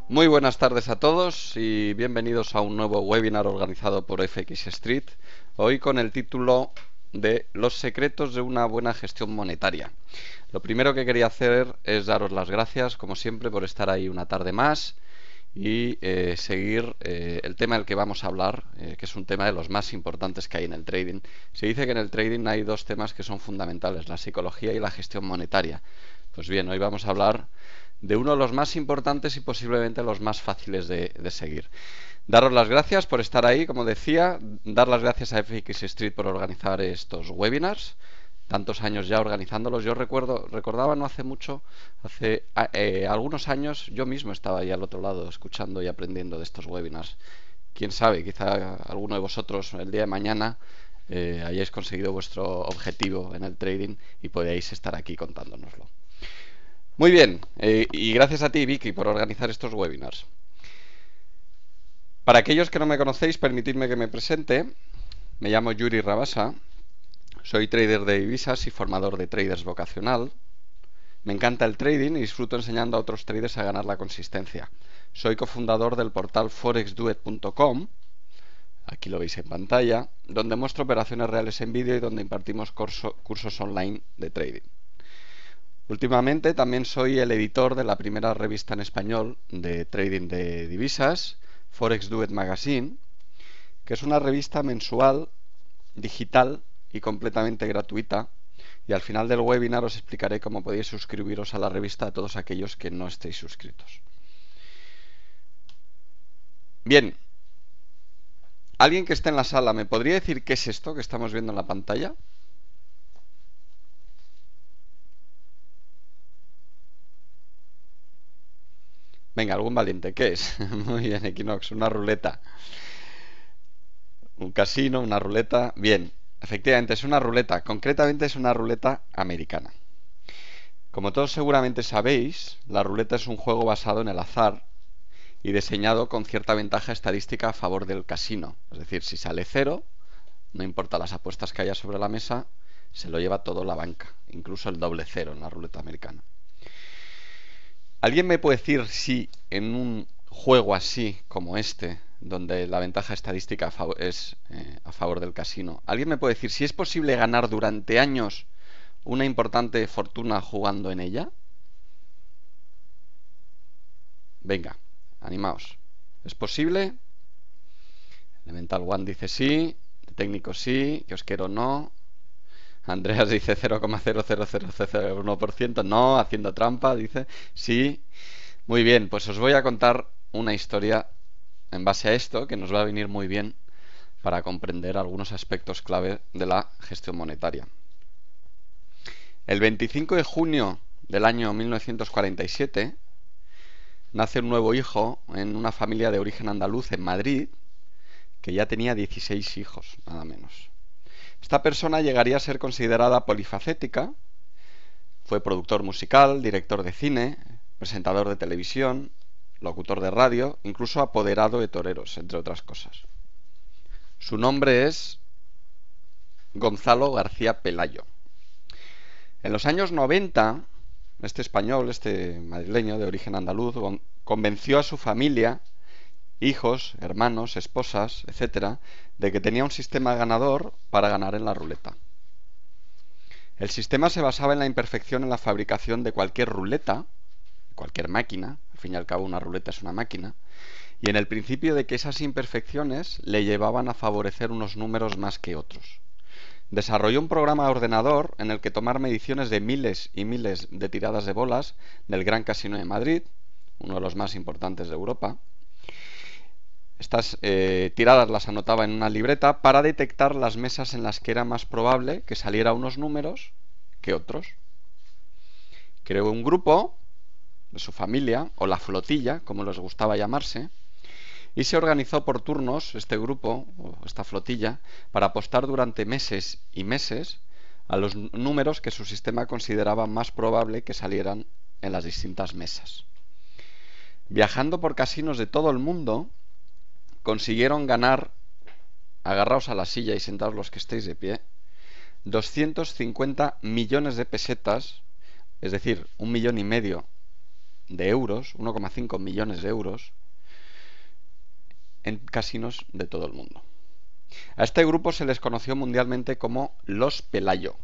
Muy buenas tardes a todos y bienvenidos a un nuevo webinar organizado por FX Street, hoy con el título de Los secretos de una buena gestión monetaria. Lo primero que quería hacer es daros las gracias, como siempre, por estar ahí una tarde más y seguir el tema del que vamos a hablar, que es un tema de los más importantes que hay en el trading. Se dice que en el trading hay dos temas que son fundamentales, la psicología y la gestión monetaria. Pues bien, hoy vamos a hablar de uno de los más importantes y posiblemente los más fáciles de seguir. Daros las gracias por estar ahí, como decía, dar las gracias a FX Street por organizar estos webinars, tantos años ya organizándolos. Yo recordaba no hace mucho, hace algunos años, yo mismo estaba ahí al otro lado escuchando y aprendiendo de estos webinars. Quién sabe, quizá alguno de vosotros el día de mañana hayáis conseguido vuestro objetivo en el trading y podáis estar aquí contándonoslo. Muy bien, y gracias a ti, Vicky, por organizar estos webinars. Para aquellos que no me conocéis, permitidme que me presente. Me llamo Yuri Rabasa, soy trader de divisas y formador de traders vocacional. Me encanta el trading y disfruto enseñando a otros traders a ganar la consistencia. Soy cofundador del portal forexduet.com, aquí lo veis en pantalla, donde muestro operaciones reales en vídeo y donde impartimos cursos online de trading. Últimamente también soy el editor de la primera revista en español de trading de divisas, Forex Duet Magazine, que es una revista mensual, digital y completamente gratuita. Y al final del webinar os explicaré cómo podéis suscribiros a la revista a todos aquellos que no estéis suscritos. Bien, alguien que esté en la sala, ¿me podría decir qué es esto que estamos viendo en la pantalla? Venga, algún valiente, ¿qué es? Muy bien, Equinox, una ruleta. Un casino, una ruleta. Bien, efectivamente es una ruleta. Concretamente es una ruleta americana. Como todos seguramente sabéis, la ruleta es un juego basado en el azar y diseñado con cierta ventaja estadística a favor del casino. Es decir, si sale cero, no importa las apuestas que haya sobre la mesa, se lo lleva todo la banca, incluso el doble cero en la ruleta americana. ¿Alguien me puede decir si en un juego así como este, donde la ventaja estadística es a favor del casino, ¿alguien me puede decir si es posible ganar durante años una importante fortuna jugando en ella? Venga, animaos. ¿Es posible? Elemental One dice sí, técnico sí, Kiosquero no. Andreas dice 0,00001%, no, haciendo trampa, dice sí. Muy bien, pues os voy a contar una historia en base a esto que nos va a venir muy bien para comprender algunos aspectos clave de la gestión monetaria. El 25 de junio del año 1947 nace un nuevo hijo en una familia de origen andaluz en Madrid que ya tenía 16 hijos, nada menos. Esta persona llegaría a ser considerada polifacética, fue productor musical, director de cine, presentador de televisión, locutor de radio, incluso apoderado de toreros, entre otras cosas. Su nombre es Gonzalo García Pelayo. En los años 90, este español, este madrileño de origen andaluz, convenció a su familia, hijos, hermanos, esposas, etcétera, de que tenía un sistema ganador para ganar en la ruleta. El sistema se basaba en la imperfección en la fabricación de cualquier ruleta, cualquier máquina, al fin y al cabo una ruleta es una máquina, y en el principio de que esas imperfecciones le llevaban a favorecer unos números más que otros. Desarrolló un programa de ordenador en el que tomar mediciones de miles y miles de tiradas de bolas del Gran Casino de Madrid, uno de los más importantes de Europa. Estas tiradas las anotaba en una libreta para detectar las mesas en las que era más probable que saliera unos números que otros. Creó un grupo de su familia, o la flotilla, como les gustaba llamarse, y se organizó por turnos este grupo, o esta flotilla, para apostar durante meses y meses a los números que su sistema consideraba más probable que salieran en las distintas mesas. Viajando por casinos de todo el mundo, consiguieron ganar, agarraos a la silla y sentaos los que estéis de pie, 250 millones de pesetas, es decir, 1,5 millones de euros, 1,5 millones de euros, en casinos de todo el mundo. A este grupo se les conoció mundialmente como los Pelayo.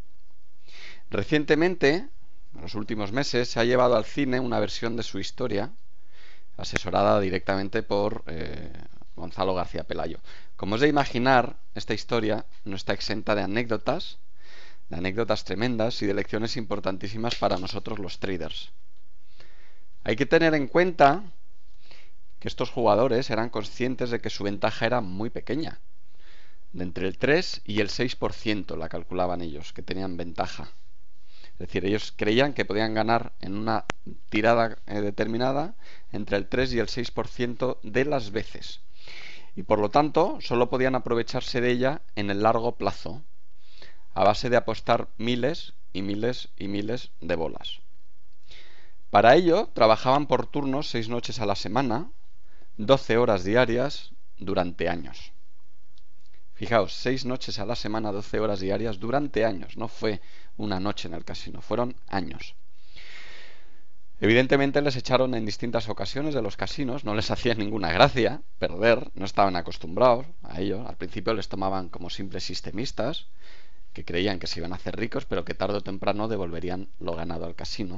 Recientemente, en los últimos meses, se ha llevado al cine una versión de su historia, asesorada directamente por Gonzalo García Pelayo. Como es de imaginar, esta historia no está exenta de anécdotas tremendas y de lecciones importantísimas para nosotros los traders. Hay que tener en cuenta que estos jugadores eran conscientes de que su ventaja era muy pequeña, de entre el 3 y el 6% la calculaban ellos, que tenían ventaja. Es decir, ellos creían que podían ganar en una tirada determinada entre el 3 y el 6% de las veces. Y por lo tanto, solo podían aprovecharse de ella en el largo plazo, a base de apostar miles y miles y miles de bolas. Para ello, trabajaban por turnos 6 noches a la semana, 12 horas diarias, durante años. Fijaos, 6 noches a la semana, 12 horas diarias, durante años. No fue una noche en el casino, fueron años. Evidentemente les echaron en distintas ocasiones de los casinos, no les hacía ninguna gracia perder, no estaban acostumbrados a ello. Al principio les tomaban como simples sistemistas, que creían que se iban a hacer ricos, pero que tarde o temprano devolverían lo ganado al casino.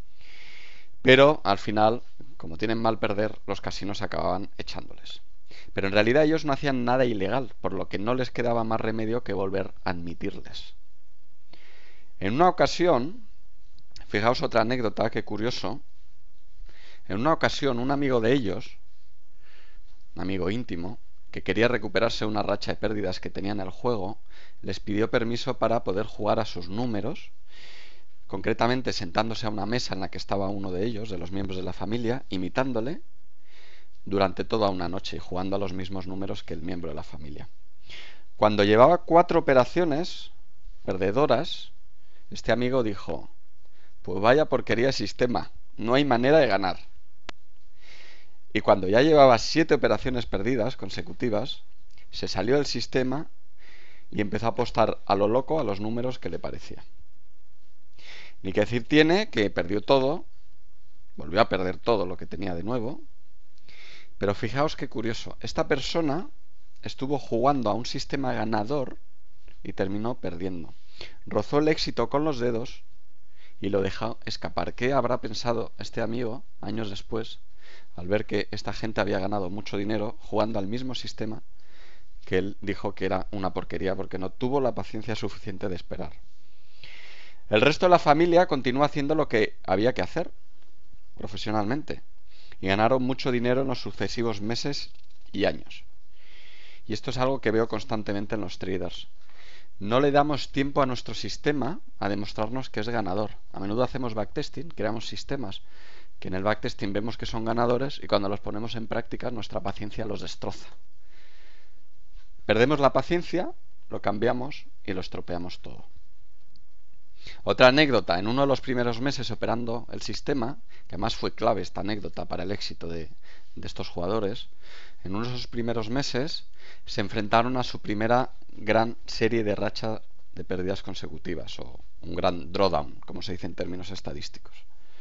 Pero al final, como tienen mal perder, los casinos acababan echándoles. Pero en realidad ellos no hacían nada ilegal, por lo que no les quedaba más remedio que volver a admitirles. En una ocasión, fijaos otra anécdota, qué curioso, en una ocasión un amigo de ellos, un amigo íntimo, que quería recuperarse una racha de pérdidas que tenía en el juego, les pidió permiso para poder jugar a sus números, concretamente sentándose a una mesa en la que estaba uno de ellos, de los miembros de la familia, imitándole durante toda una noche y jugando a los mismos números que el miembro de la familia. Cuando llevaba 4 operaciones perdedoras, este amigo dijo: pues vaya porquería de sistema, no hay manera de ganar. Y cuando ya llevaba 7 operaciones perdidas consecutivas, se salió del sistema y empezó a apostar a lo loco a los números que le parecía. Ni que decir tiene que perdió todo, volvió a perder todo lo que tenía de nuevo. Pero fijaos qué curioso, esta persona estuvo jugando a un sistema ganador y terminó perdiendo. Rozó el éxito con los dedos y lo dejó escapar. ¿Qué habrá pensado este amigo años después al ver que esta gente había ganado mucho dinero jugando al mismo sistema que él dijo que era una porquería porque no tuvo la paciencia suficiente de esperar? El resto de la familia continuó haciendo lo que había que hacer profesionalmente y ganaron mucho dinero en los sucesivos meses y años. Y esto es algo que veo constantemente en los traders. No le damos tiempo a nuestro sistema a demostrarnos que es ganador. A menudo hacemos backtesting, creamos sistemas que en el backtesting vemos que son ganadores y cuando los ponemos en práctica nuestra paciencia los destroza. Perdemos la paciencia, lo cambiamos y lo estropeamos todo. Otra anécdota, en uno de los primeros meses operando el sistema, que además fue clave esta anécdota para el éxito de estos jugadores, en uno de esos primeros meses se enfrentaron a su primera gran serie de racha de pérdidas consecutivas, o un gran drawdown, como se dice en términos estadísticos.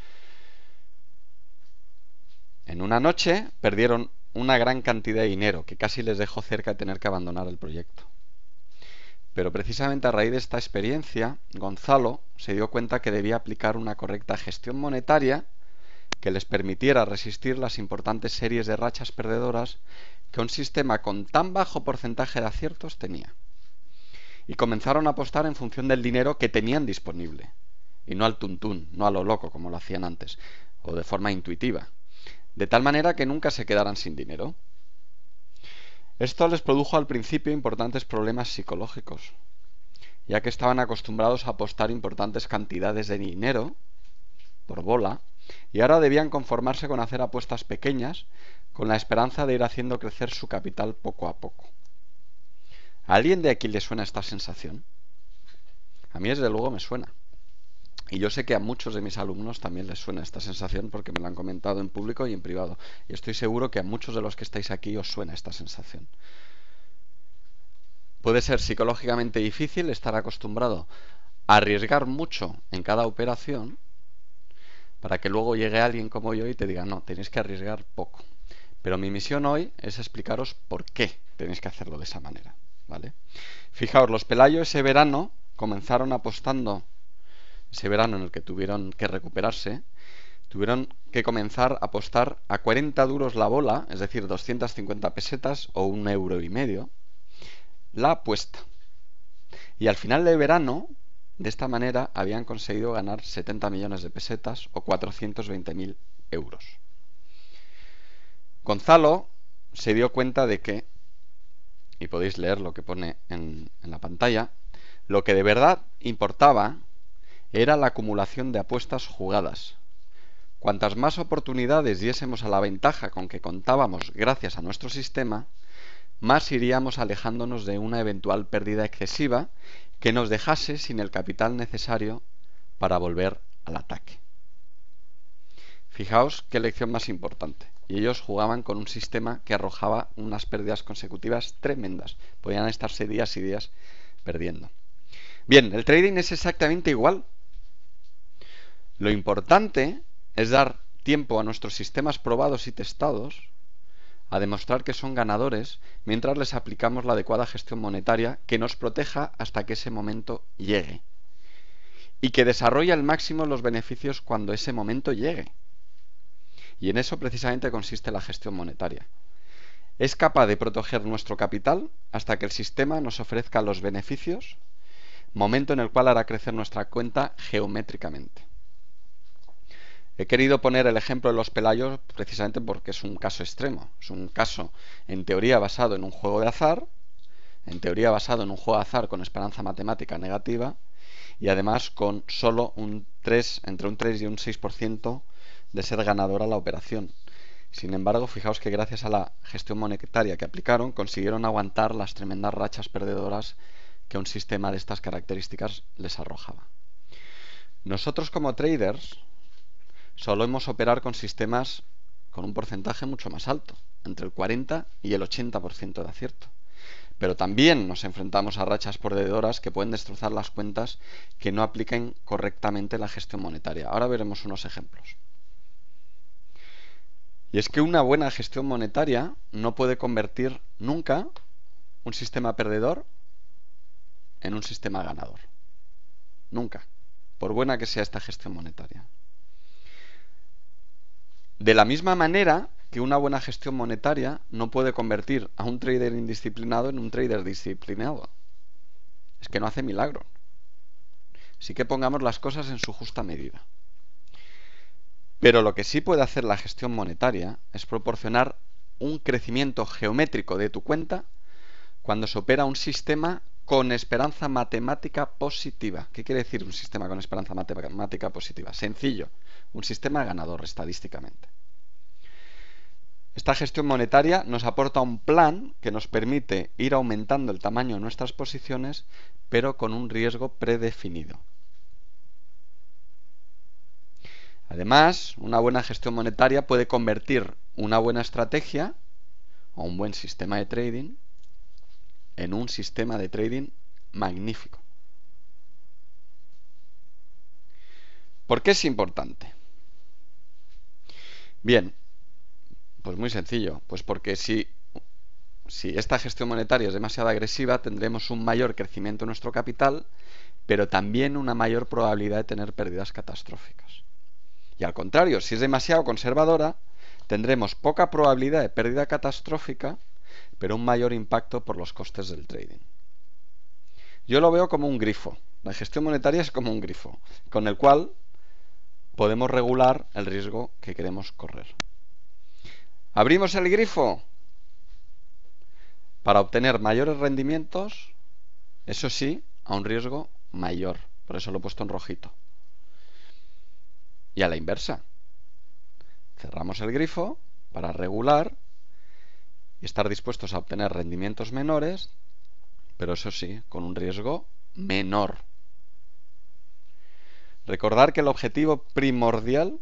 En una noche perdieron una gran cantidad de dinero que casi les dejó cerca de tener que abandonar el proyecto. Pero precisamente a raíz de esta experiencia, Gonzalo se dio cuenta que debía aplicar una correcta gestión monetaria que les permitiera resistir las importantes series de rachas perdedoras que un sistema con tan bajo porcentaje de aciertos tenía. Y comenzaron a apostar en función del dinero que tenían disponible, y no al tuntún, no a lo loco como lo hacían antes, o de forma intuitiva, de tal manera que nunca se quedaran sin dinero. Esto les produjo al principio importantes problemas psicológicos, ya que estaban acostumbrados a apostar importantes cantidades de dinero por bola y ahora debían conformarse con hacer apuestas pequeñas con la esperanza de ir haciendo crecer su capital poco a poco. ¿A alguien de aquí le suena esta sensación? A mí desde luego me suena. Y yo sé que a muchos de mis alumnos también les suena esta sensación porque me lo han comentado en público y en privado. Y estoy seguro que a muchos de los que estáis aquí os suena esta sensación. Puede ser psicológicamente difícil estar acostumbrado a arriesgar mucho en cada operación, para que luego llegue alguien como yo y te diga, no, tenéis que arriesgar poco. Pero mi misión hoy es explicaros por qué tenéis que hacerlo de esa manera, ¿vale? Fijaos, los Pelayo ese verano comenzaron apostando, ese verano en el que tuvieron que recuperarse, tuvieron que comenzar a apostar a 40 duros la bola, es decir, 250 pesetas o 1,5 € la apuesta. Y al final del verano, de esta manera, habían conseguido ganar 70 millones de pesetas o 420.000 euros. Gonzalo se dio cuenta de que, y podéis leer lo que pone en la pantalla, lo que de verdad importaba era la acumulación de apuestas jugadas. Cuantas más oportunidades diésemos a la ventaja con que contábamos gracias a nuestro sistema, más iríamos alejándonos de una eventual pérdida excesiva que nos dejase sin el capital necesario para volver al ataque. Fijaos qué lección más importante. Y ellos jugaban con un sistema que arrojaba unas pérdidas consecutivas tremendas. Podían estarse días y días perdiendo. Bien, el trading es exactamente igual. Lo importante es dar tiempo a nuestros sistemas probados y testados a demostrar que son ganadores mientras les aplicamos la adecuada gestión monetaria que nos proteja hasta que ese momento llegue y que desarrolle al máximo los beneficios cuando ese momento llegue. Y en eso precisamente consiste la gestión monetaria. Es capaz de proteger nuestro capital hasta que el sistema nos ofrezca los beneficios, momento en el cual hará crecer nuestra cuenta geométricamente. He querido poner el ejemplo de los Pelayos precisamente porque es un caso extremo. Es un caso, en teoría, basado en un juego de azar, en teoría basado en un juego de azar con esperanza matemática negativa y además con solo entre un 3 y un 6% de ser ganadora la operación. Sin embargo, fijaos que gracias a la gestión monetaria que aplicaron, consiguieron aguantar las tremendas rachas perdedoras que un sistema de estas características les arrojaba. Nosotros como traders solemos operar con sistemas con un porcentaje mucho más alto, entre el 40 y el 80% de acierto. Pero también nos enfrentamos a rachas perdedoras que pueden destrozar las cuentas que no apliquen correctamente la gestión monetaria. Ahora veremos unos ejemplos. Y es que una buena gestión monetaria no puede convertir nunca un sistema perdedor en un sistema ganador. Nunca, por buena que sea esta gestión monetaria. De la misma manera que una buena gestión monetaria no puede convertir a un trader indisciplinado en un trader disciplinado. Es que no hace milagro. Así que pongamos las cosas en su justa medida. Pero lo que sí puede hacer la gestión monetaria es proporcionar un crecimiento geométrico de tu cuenta cuando se opera un sistema con esperanza matemática positiva. ¿Qué quiere decir un sistema con esperanza matemática positiva? Sencillo, un sistema ganador estadísticamente. Esta gestión monetaria nos aporta un plan que nos permite ir aumentando el tamaño de nuestras posiciones, pero con un riesgo predefinido. Además, una buena gestión monetaria puede convertir una buena estrategia o un buen sistema de trading en un sistema de trading magnífico. ¿Por qué es importante? Bien, pues muy sencillo, pues porque si esta gestión monetaria es demasiado agresiva, tendremos un mayor crecimiento de nuestro capital, pero también una mayor probabilidad de tener pérdidas catastróficas. Y al contrario, si es demasiado conservadora, tendremos poca probabilidad de pérdida catastrófica, pero un mayor impacto por los costes del trading. Yo lo veo como un grifo. La gestión monetaria es como un grifo, con el cual podemos regular el riesgo que queremos correr. Abrimos el grifo para obtener mayores rendimientos, eso sí, a un riesgo mayor. Por eso lo he puesto en rojito. Y a la inversa. Cerramos el grifo para regular y estar dispuestos a obtener rendimientos menores, pero eso sí, con un riesgo menor. Recordar que el objetivo primordial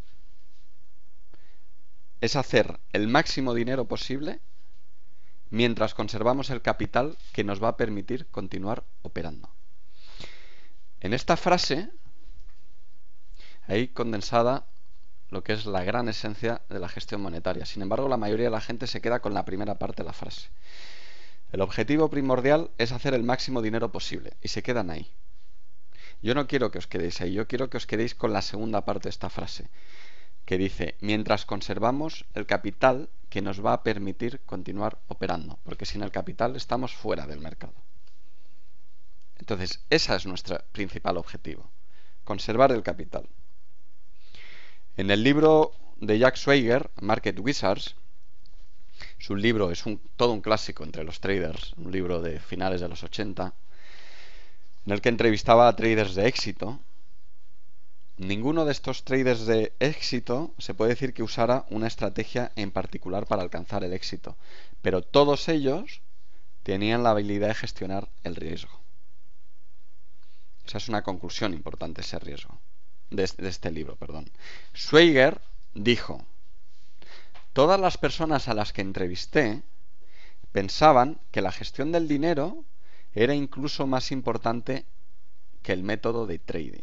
es hacer el máximo dinero posible mientras conservamos el capital que nos va a permitir continuar operando. En esta frase hay condensada lo que es la gran esencia de la gestión monetaria. Sin embargo, la mayoría de la gente se queda con la primera parte de la frase. El objetivo primordial es hacer el máximo dinero posible y se quedan ahí. Yo no quiero que os quedéis ahí, yo quiero que os quedéis con la segunda parte de esta frase, que dice, mientras conservamos el capital que nos va a permitir continuar operando, porque sin el capital estamos fuera del mercado. Entonces, ese es nuestro principal objetivo, conservar el capital. En el libro de Jack Schwager, Market Wizards, su libro es todo un clásico entre los traders, un libro de finales de los 80, en el que entrevistaba a traders de éxito. Ninguno de estos traders de éxito se puede decir que usara una estrategia en particular para alcanzar el éxito, pero todos ellos tenían la habilidad de gestionar el riesgo. Esa es una conclusión importante, ese riesgo, de este libro, perdón. Schwager dijo, todas las personas a las que entrevisté pensaban que la gestión del dinero era incluso más importante que el método de trading.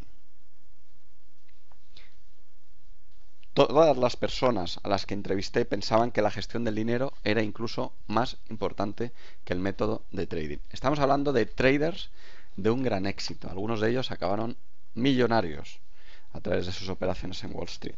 Todas las personas a las que entrevisté pensaban que la gestión del dinero era incluso más importante que el método de trading. Estamos hablando de traders de un gran éxito. Algunos de ellos acabaron millonarios a través de sus operaciones en Wall Street.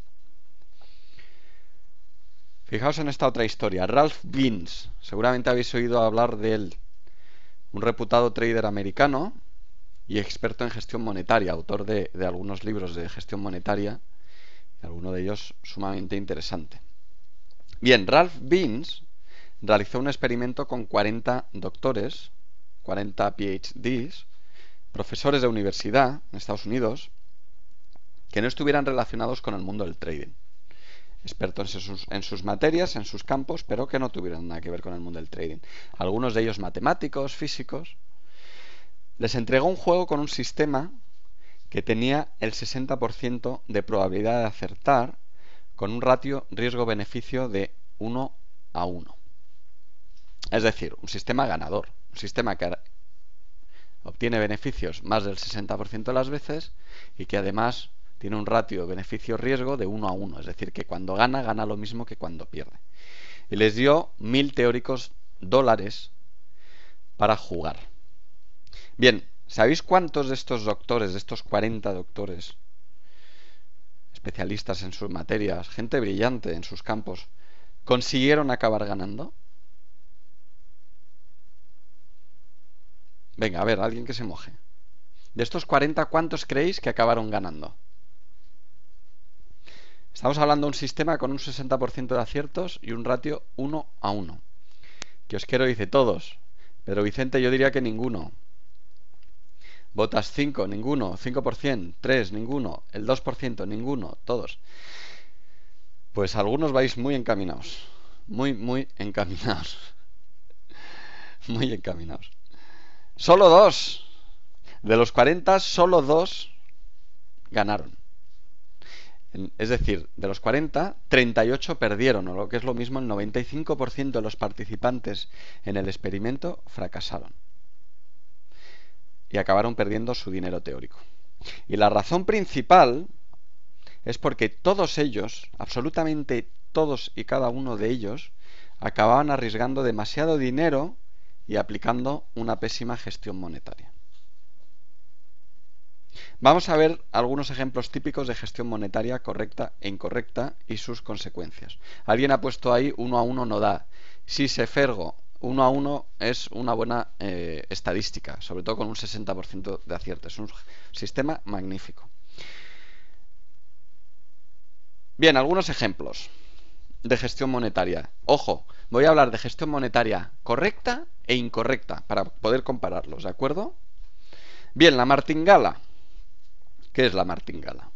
Fijaos en esta otra historia. Ralph Beans, seguramente habéis oído hablar de él, un reputado trader americano y experto en gestión monetaria, autor de algunos libros de gestión monetaria, alguno de ellos sumamente interesante. Bien, Ralph Beans realizó un experimento con 40 doctores, 40 PhDs, profesores de universidad en Estados Unidos, que no estuvieran relacionados con el mundo del trading. Expertos en sus materias, en sus campos, pero que no tuvieran nada que ver con el mundo del trading. Algunos de ellos matemáticos, físicos. Les entregó un juego con un sistema que tenía el 60% de probabilidad de acertar con un ratio riesgo-beneficio de 1:1. Es decir, un sistema ganador, un sistema que obtiene beneficios más del 60% de las veces y que además tiene un ratio beneficio-riesgo de 1:1, es decir, que cuando gana, gana lo mismo que cuando pierde. Y les dio 1.000 teóricos dólares para jugar. Bien, ¿sabéis cuántos de estos doctores, de estos 40 doctores, especialistas en sus materias, gente brillante en sus campos, consiguieron acabar ganando? Venga, a ver, alguien que se moje. De estos 40, ¿cuántos creéis que acabaron ganando? Estamos hablando de un sistema con un 60% de aciertos y un ratio 1:1. Kiosquero dice todos, pero Vicente yo diría que ninguno. Botas 5, ninguno. 5%, 3, ninguno. El 2%, ninguno. Todos. Pues algunos vais muy encaminados. Muy encaminados. Muy encaminados. Solo 2. De los 40, solo 2 ganaron. Es decir, de los 40, 38 perdieron, o lo que es lo mismo, el 95% de los participantes en el experimento fracasaron. Y acabaron perdiendo su dinero teórico. Y la razón principal es porque todos ellos, absolutamente todos y cada uno de ellos, acababan arriesgando demasiado dinero y aplicando una pésima gestión monetaria. Vamos a ver algunos ejemplos típicos de gestión monetaria correcta e incorrecta y sus consecuencias. Alguien ha puesto ahí 1:1 no da. Sí, se fergo. 1:1 es una buena estadística, sobre todo con un 60% de acierto. Es un sistema magnífico. Bien, algunos ejemplos de gestión monetaria. Ojo, voy a hablar de gestión monetaria correcta e incorrecta para poder compararlos, ¿de acuerdo? Bien, la martingala. ¿Qué es la martingala?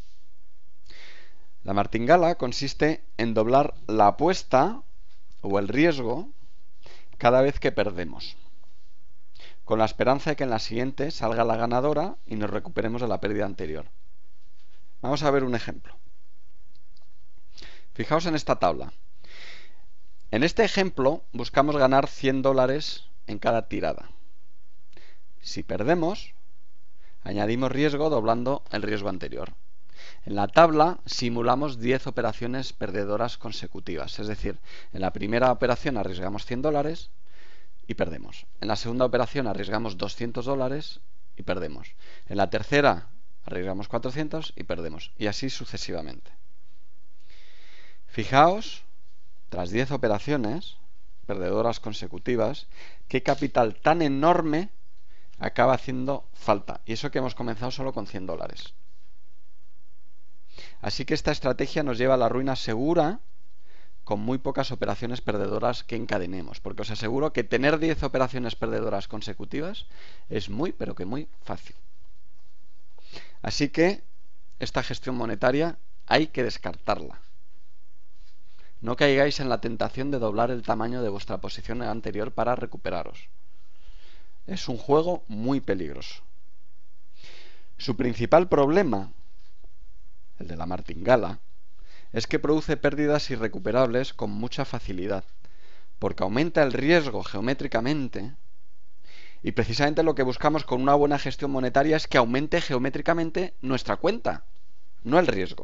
La martingala consiste en doblar la apuesta o el riesgo cada vez que perdemos, con la esperanza de que en la siguiente salga la ganadora y nos recuperemos de la pérdida anterior. Vamos a ver un ejemplo. Fijaos en esta tabla. En este ejemplo buscamos ganar $100 en cada tirada. Si perdemos, añadimos riesgo doblando el riesgo anterior. En la tabla simulamos 10 operaciones perdedoras consecutivas, es decir, en la primera operación arriesgamos $100 y perdemos. En la segunda operación arriesgamos $200 y perdemos. En la tercera arriesgamos 400 y perdemos. Y así sucesivamente. Fijaos, tras 10 operaciones perdedoras consecutivas, qué capital tan enorme acaba haciendo falta. Y eso que hemos comenzado solo con $100. Así que esta estrategia nos lleva a la ruina segura con muy pocas operaciones perdedoras que encadenemos. Porque os aseguro que tener 10 operaciones perdedoras consecutivas es muy, pero que muy fácil. Así que esta gestión monetaria hay que descartarla. No caigáis en la tentación de doblar el tamaño de vuestra posición anterior para recuperaros. Es un juego muy peligroso. Su principal problema, el de la martingala, es que produce pérdidas irrecuperables con mucha facilidad, porque aumenta el riesgo geométricamente, y precisamente lo que buscamos con una buena gestión monetaria es que aumente geométricamente nuestra cuenta, no el riesgo.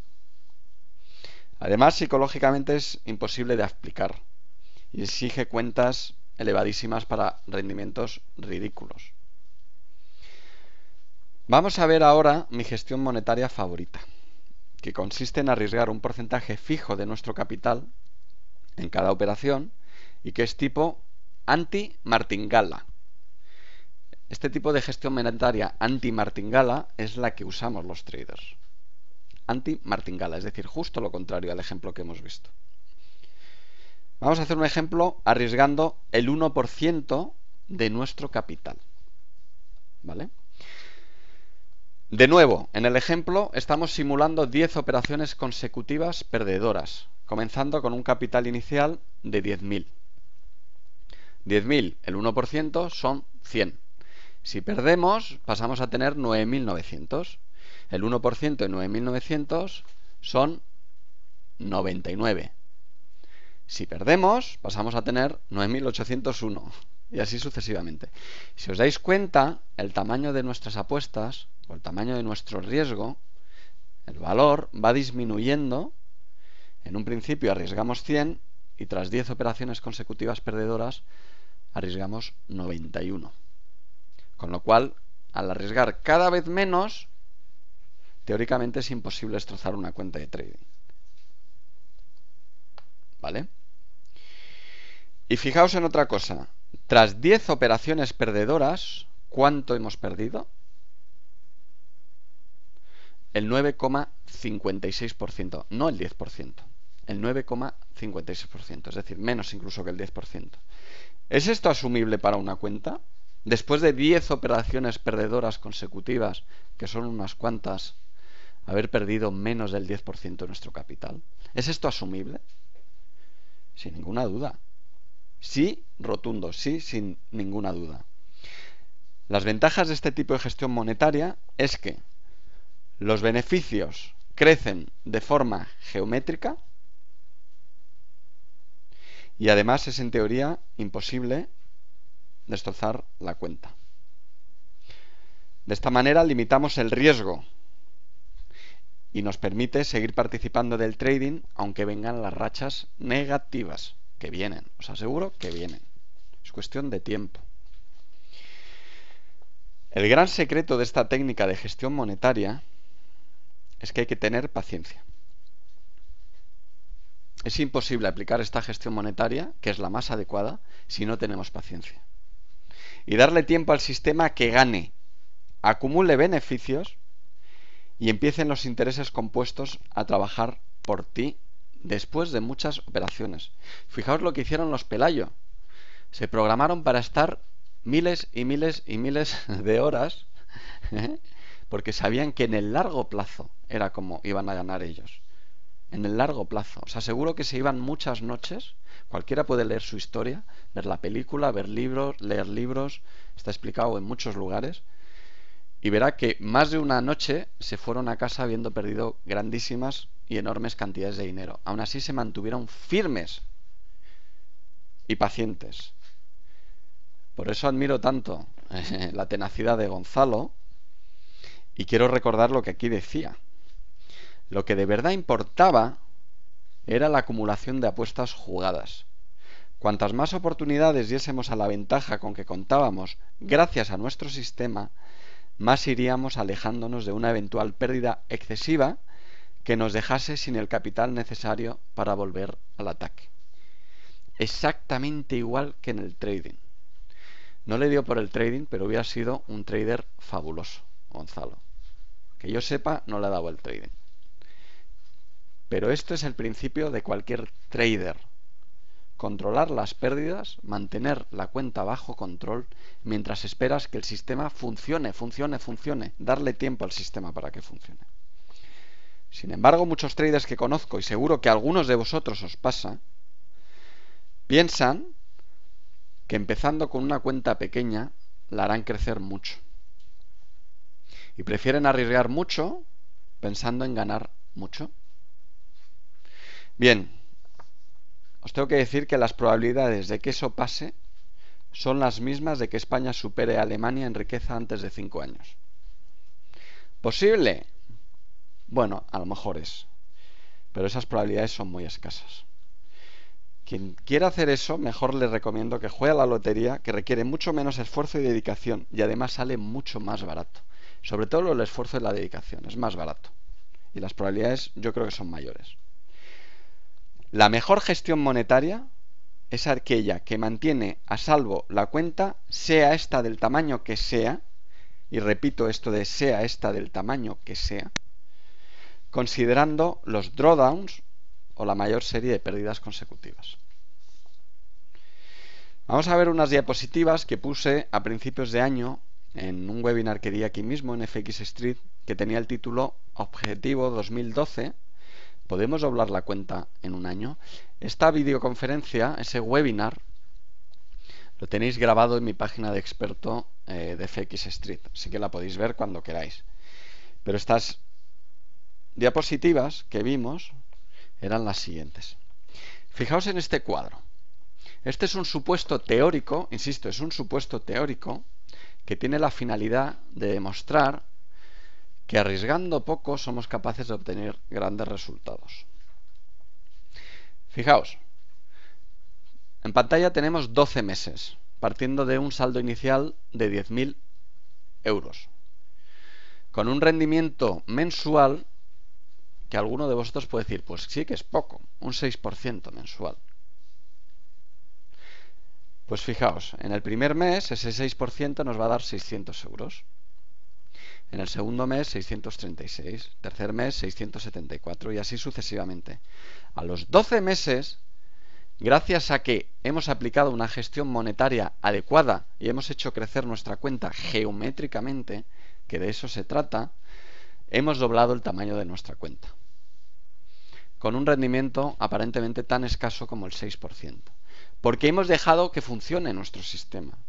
Además, psicológicamente es imposible de aplicar y exige cuentas elevadísimas para rendimientos ridículos. Vamos a ver ahora mi gestión monetaria favorita, que consiste en arriesgar un porcentaje fijo de nuestro capital en cada operación y que es tipo anti-martingala. Este tipo de gestión monetaria anti-martingala es la que usamos los traders. Anti-martingala, es decir, justo lo contrario al ejemplo que hemos visto. Vamos a hacer un ejemplo arriesgando el 1% de nuestro capital. ¿Vale? De nuevo, en el ejemplo estamos simulando 10 operaciones consecutivas perdedoras, comenzando con un capital inicial de 10.000. 10.000, el 1% son 100. Si perdemos, pasamos a tener 9.900. El 1% de 9.900 son 99. Si perdemos, pasamos a tener 9.801. Y así sucesivamente. Si os dais cuenta, el tamaño de nuestras apuestas, o el tamaño de nuestro riesgo, el valor va disminuyendo. En un principio arriesgamos 100 y tras 10 operaciones consecutivas perdedoras arriesgamos 91. Con lo cual, al arriesgar cada vez menos, teóricamente es imposible destrozar una cuenta de trading. ¿Vale? Y fijaos en otra cosa. Tras 10 operaciones perdedoras, ¿cuánto hemos perdido? El 9,56%, no el 10%. El 9,56%, es decir, menos incluso que el 10%. ¿Es esto asumible para una cuenta? Después de 10 operaciones perdedoras consecutivas, que son unas cuantas, haber perdido menos del 10% de nuestro capital. ¿Es esto asumible? Sin ninguna duda. Sí, rotundo, sí, sin ninguna duda. Las ventajas de este tipo de gestión monetaria es que los beneficios crecen de forma geométrica y además es en teoría imposible destrozar la cuenta. De esta manera limitamos el riesgo y nos permite seguir participando del trading aunque vengan las rachas negativas, que vienen, os aseguro que vienen. Es cuestión de tiempo. El gran secreto de esta técnica de gestión monetaria es que hay que tener paciencia. Es imposible aplicar esta gestión monetaria, que es la más adecuada, si no tenemos paciencia. Y darle tiempo al sistema a que gane, acumule beneficios y empiecen los intereses compuestos a trabajar por ti después de muchas operaciones. Fijaos lo que hicieron los Pelayo. Se programaron para estar miles y miles y miles de horas porque sabían que en el largo plazo era como iban a ganar ellos. En el largo plazo. Os aseguro que se iban muchas noches. Cualquiera puede leer su historia, ver la película, ver libros, leer libros. Está explicado en muchos lugares. Y verá que más de una noche se fueron a casa habiendo perdido grandísimas y enormes cantidades de dinero. Aún así se mantuvieron firmes y pacientes. Por eso admiro tanto la tenacidad de Gonzalo y quiero recordar lo que aquí decía. Lo que de verdad importaba era la acumulación de apuestas jugadas. Cuantas más oportunidades diésemos a la ventaja con que contábamos gracias a nuestro sistema, más iríamos alejándonos de una eventual pérdida excesiva que nos dejase sin el capital necesario para volver al ataque. Exactamente igual que en el trading. No le dio por el trading, pero hubiera sido un trader fabuloso, Gonzalo. Que yo sepa, no le ha dado el trading. Pero esto es el principio de cualquier trader. Controlar las pérdidas, mantener la cuenta bajo control mientras esperas que el sistema funcione, darle tiempo al sistema para que funcione. Sin embargo, muchos traders que conozco, y seguro que a algunos de vosotros os pasa, piensan que empezando con una cuenta pequeña la harán crecer mucho. Y prefieren arriesgar mucho pensando en ganar mucho. Bien, os tengo que decir que las probabilidades de que eso pase son las mismas de que España supere a Alemania en riqueza antes de 5 años. ¿Posible? Bueno, a lo mejor es. Pero esas probabilidades son muy escasas. Quien quiera hacer eso, mejor le recomiendo que juegue a la lotería, que requiere mucho menos esfuerzo y dedicación y además sale mucho más barato. Sobre todo el esfuerzo y la dedicación, es más barato. Y las probabilidades yo creo que son mayores. La mejor gestión monetaria es aquella que mantiene a salvo la cuenta, sea esta del tamaño que sea, y repito esto de sea esta del tamaño que sea, considerando los drawdowns o la mayor serie de pérdidas consecutivas. Vamos a ver unas diapositivas que puse a principios de año en un webinar que di aquí mismo en FX Street, que tenía el título Objetivo 2012. ¿Podemos doblar la cuenta en un año? Esta videoconferencia, ese webinar, lo tenéis grabado en mi página de experto de FX Street, así que la podéis ver cuando queráis. Pero estas diapositivas que vimos eran las siguientes. Fijaos en este cuadro. Este es un supuesto teórico, insisto, es un supuesto teórico que tiene la finalidad de demostrar que arriesgando poco somos capaces de obtener grandes resultados. Fijaos, en pantalla tenemos 12 meses, partiendo de un saldo inicial de 10.000 euros, con un rendimiento mensual que alguno de vosotros puede decir, pues sí que es poco, un 6% mensual. Pues fijaos, en el primer mes ese 6% nos va a dar 600 euros. En el segundo mes 636, tercer mes 674 y así sucesivamente. A los 12 meses, gracias a que hemos aplicado una gestión monetaria adecuada y hemos hecho crecer nuestra cuenta geométricamente, que de eso se trata, hemos doblado el tamaño de nuestra cuenta, con un rendimiento aparentemente tan escaso como el 6%, porque hemos dejado que funcione nuestro sistema.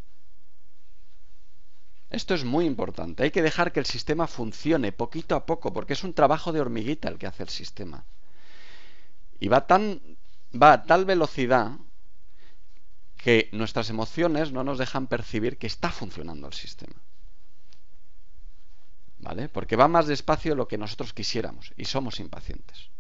Esto es muy importante, hay que dejar que el sistema funcione poquito a poco, porque es un trabajo de hormiguita el que hace el sistema. Y va a tal velocidad que nuestras emociones no nos dejan percibir que está funcionando el sistema. ¿Vale? Porque va más despacio de lo que nosotros quisiéramos y somos impacientes.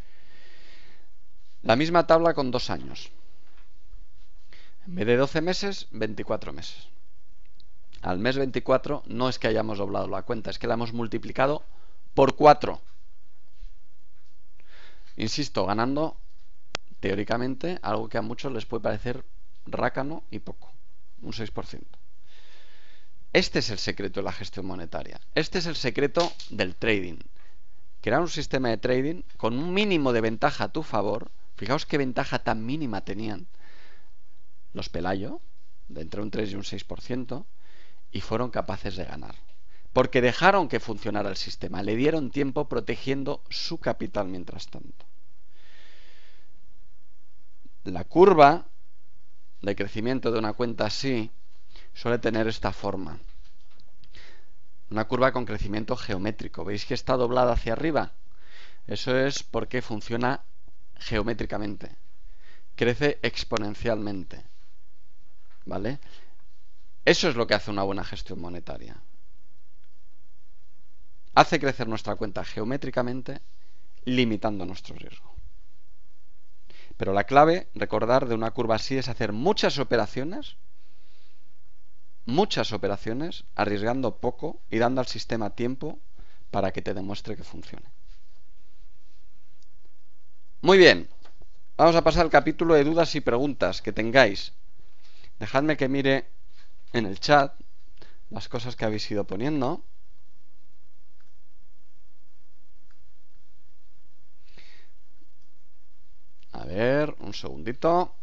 La misma tabla con 2 años. En vez de 12 meses, 24 meses. Al mes 24 no es que hayamos doblado la cuenta, es que la hemos multiplicado por 4. Insisto, ganando teóricamente algo que a muchos les puede parecer rácano y poco, un 6%. Este es el secreto de la gestión monetaria. Este es el secreto del trading. Crear un sistema de trading con un mínimo de ventaja a tu favor. Fijaos qué ventaja tan mínima tenían los Pelayo, de entre un 3 y un 6%, y fueron capaces de ganar. Porque dejaron que funcionara el sistema, le dieron tiempo protegiendo su capital mientras tanto. La curva de crecimiento de una cuenta así suele tener esta forma. Una curva con crecimiento geométrico. ¿Veis que está doblada hacia arriba? Eso es porque funciona geométricamente. Crece exponencialmente. ¿Vale? Eso es lo que hace una buena gestión monetaria. Hace crecer nuestra cuenta geométricamente limitando nuestro riesgo. Pero la clave, recordar, de una curva así es hacer muchas operaciones, arriesgando poco y dando al sistema tiempo para que te demuestre que funcione. Muy bien, vamos a pasar al capítulo de dudas y preguntas que tengáis. Dejadme que mire en el chat las cosas que habéis ido poniendo. A ver, un segundito.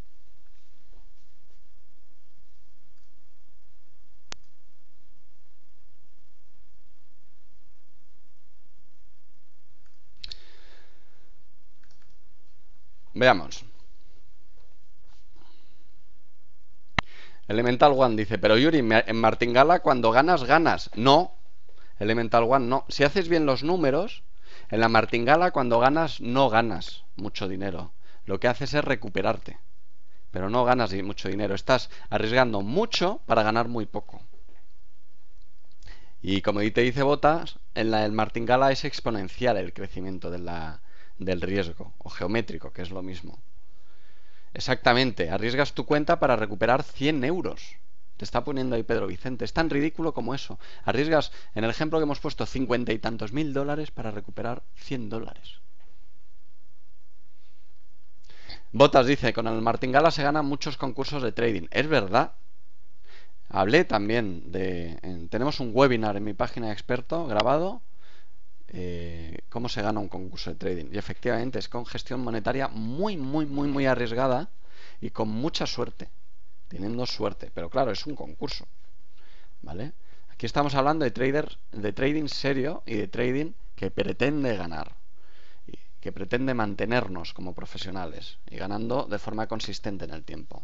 Veamos. Elemental One dice, pero Yuri, en Martingala cuando ganas, ganas. No, Elemental One no. Si haces bien los números, en la Martingala cuando ganas, no ganas mucho dinero. Lo que haces es recuperarte, pero no ganas mucho dinero. Estás arriesgando mucho para ganar muy poco. Y como te dice Botas, en el Martingala es exponencial el crecimiento del riesgo, o geométrico, que es lo mismo. Exactamente, arriesgas tu cuenta para recuperar 100 euros. Te está poniendo ahí Pedro Vicente. Es tan ridículo como eso. Arriesgas, en el ejemplo que hemos puesto, 50 y tantos mil dólares para recuperar 100 dólares. Botas dice, con el Martingala se ganan muchos concursos de trading. Es verdad. Hablé también tenemos un webinar en mi página de experto grabado. Cómo se gana un concurso de trading. Y efectivamente es con gestión monetaria muy arriesgada y con mucha suerte. Teniendo suerte. Pero claro, es un concurso. ¿Vale? Aquí estamos hablando de trading serio y de trading que pretende ganar. Que pretende mantenernos como profesionales y ganando de forma consistente en el tiempo.